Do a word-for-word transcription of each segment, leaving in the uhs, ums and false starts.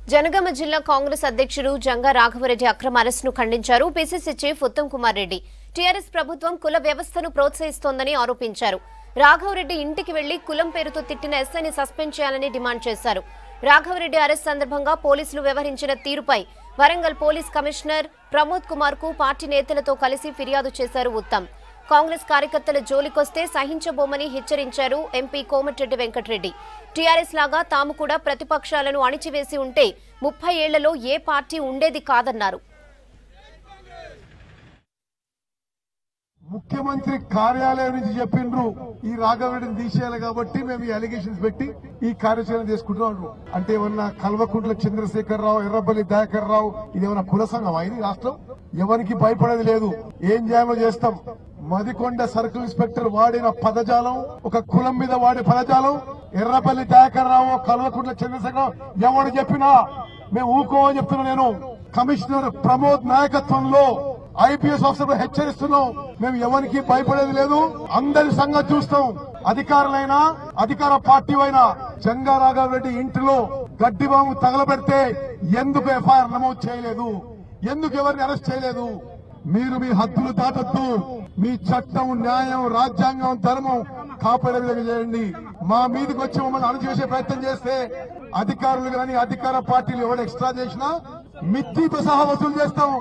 జనగామ జిల్లా కాంగ్రెస్ అధ్యక్షుడు జంగా రాఘవరెడ్డి అక్రమ అరెస్టును ఖండించారు. PCC chief Uttam Kumar Reddy TRS ప్రభుత్వం కుల వ్యవస్థను ప్రోత్సహిస్తోందని ఆరోపించారు. రాఘవరెడ్డి ఇంటికి వెళ్లి కులం పేరుతో తిట్టిన ఎస్ఐని సస్పెండ్ చేయాలని డిమాండ్ చేశారు. రాఘవరెడ్డి అరెస్ట్ సందర్భంగా పోలీసులు వ్యవహరించిన తీరుపై వరంగల్ పోలీస్ కమిషనర్ ప్రమోద్ కుమార్ కు పార్టీ నేతలతో కలిసి ఫిర్యాదు చేశారు ఉత్తమ్. కాంగ్రెస్ కార్యకర్తల జోలికొస్తే సహించబోమని హెచ్చరించారు ఎంపీ కోమటిరెడ్డి వెంకటరెడ్డి. టీఆర్ఎస్ లాగా తాము కూడా ప్రతిపక్షాలను అణిచివేసి ఉంటే ముప్పై ఏళ్లలో ఏ పార్టీ ఉండేది కాదన్నారు. ముఖ్యమంత్రి కార్యాలయం నుంచి చెప్పిండ్రు ఈ రాఘవరెడ్డిని తీసేయాలి కాబట్టి మేము ఈ అలిగేషన్స్ పెట్టి ఈ కార్యాచరణ చేసుకుంటున్నాం. అంటే ఏమన్నా కల్వకుంట్ల చంద్రశేఖర్ రావు, ఎర్రబల్లి దయాకర్ రావు ఇదేమన్నా కుల సంఘమా? ఇది రాష్ట్రం ఎవరికి భయపడేది లేదు. ఏం చేయాలో చేస్తాం. మదికొండ సర్కిల్ ఇన్స్పెక్టర్ వాడిన పదజాలం, ఒక కులం మీద వాడే పదజాలం ఎర్రబల్లి దయాకర్ రావు, కల్వకుంట్ల చంద్రశేఖర్ రావు ఎవడు చెప్పినా మేము ఊకోమని చెప్తున్నా. నేను కమిషనర్ ప్రమోద్ నాయకత్వంలో ఐపీఎస్ ఆఫీసర్ హెచ్చరిస్తున్నాం. మేము ఎవరికి భయపడేది లేదు. అందరి సంగతి చూస్తాం. అధికారులైనా అధికార పార్టీ అయినా జంగా రాఘవరెడ్డి ఇంటిలో గడ్డి బాంబు తగలబెడితే ఎందుకు ఎఫ్ఐఆర్ నమోదు చేయలేదు? ఎందుకు ఎవరిని అరెస్ట్ చేయలేదు? మీరు మీ హద్దులు దాటొద్దు. మీ చట్టం, న్యాయం, రాజ్యాంగం, ధర్మం కాపాడే విధంగా చేయండి. మా మీదకి వచ్చి మమ్మల్ని అణచివేసే ప్రయత్నం చేస్తే అధికారులు గాని అధికార పార్టీలు ఎవరు ఎక్స్ట్రా చేసినా మిత్తితో సహా వసూలు చేస్తాం,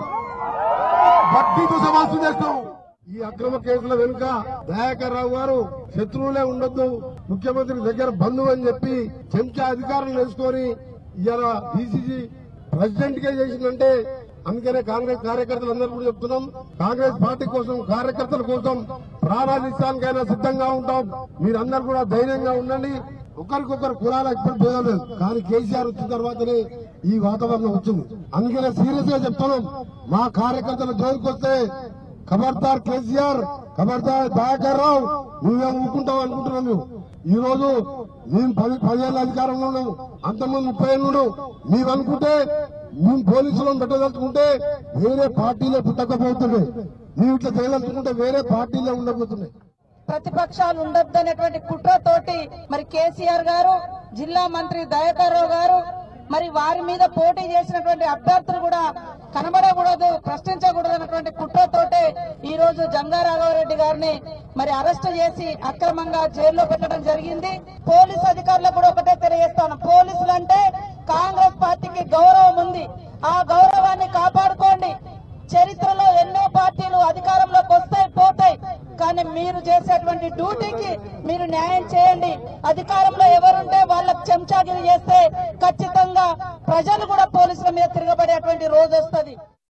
వడ్డీతో సహా వసూలు చేస్తాం. ఈ అక్రమ కేసుల వెనుక దయాకర్ రావు గారు శత్రువులే ఉండొద్దు, ముఖ్యమంత్రి దగ్గర బంధువు అని చెప్పి చెంచా అధికారులు వేసుకొని ఇవాళ బీసీసీ ప్రెసిడెంట్ గా చేసిందంటే అందుకనే కాంగ్రెస్ కార్యకర్తలు అందరూ కూడా చెప్తున్నాం, కాంగ్రెస్ పార్టీ కోసం, కార్యకర్తల కోసం ప్రాణాలు ఇస్తానికైనా సిద్ధంగా ఉంటాం. మీరందరూ కూడా ధైర్యంగా ఉండండి. ఒకరికొకరు కులాల ఎప్పుడు భేదం లేదు. కానీ కేసీఆర్ వచ్చిన తర్వాతనే ఈ వాతావరణం వచ్చింది. అందుకనే సీరియస్ గా చెప్తున్నాం, మా కార్యకర్తల జోలికి వస్తే ఖబర్దార్ కేసీఆర్, ఖబర్దార్ దయాకర్ రావు, నువ్వేం ఊరుకుంటావు అనుకుంటున్నావు. నువ్వు ఈ రోజు మేము పది పదేళ్ళ అధికారంలో ఉన్నాము, అంతకుముందు ముప్పై ఏళ్ళు మేము అనుకుంటే మేము పోలీసులను పెట్టదలుచుకుంటే వేరే పార్టీలే పుట్టకపోతుండే, మేము ఇట్లా చేయదలుచుకుంటే వేరే పార్టీలే ఉండబోతున్నాయి. ప్రతిపక్షాలు ఉండొద్దనేటువంటి కుట్రతోటి మరి కేసీఆర్ గారు, జిల్లా మంత్రి దయాకర్ రావు గారు మరి వారి మీద పోటీ చేసినటువంటి అభ్యర్థులు కూడా కనబడకూడదు, ప్రశ్నించకూడదు అన్నటువంటి కుట్రతోటే ఈ రోజు జంగా రాఘవరెడ్డి గారిని మరి అరెస్ట్ చేసి అక్రమంగా జైల్లో పెట్టడం జరిగింది. పోలీసు అధికారులకు కూడా ఒకటే తెలియజేస్తాను, పోలీసులు అంటే కాంగ్రెస్ పార్టీకి గౌరవం ఉంది, ఆ గౌరవాన్ని కాపాడుకోండి. చరిత్రలో ఎన్నో పార్టీలు అధికారంలోకి వస్తాయి పోతాయి, కానీ మీరు చేసేటువంటి డ్యూటీకి మీరు న్యాయం చేయండి. అధికారంలో ఎవరుంటే వాళ్ళకు చెంచాగిరి చేస్తే ఖచ్చితంగా ప్రజలు కూడా పోలీసుల మీద తిరగబడేటువంటి రోజు వస్తుంది.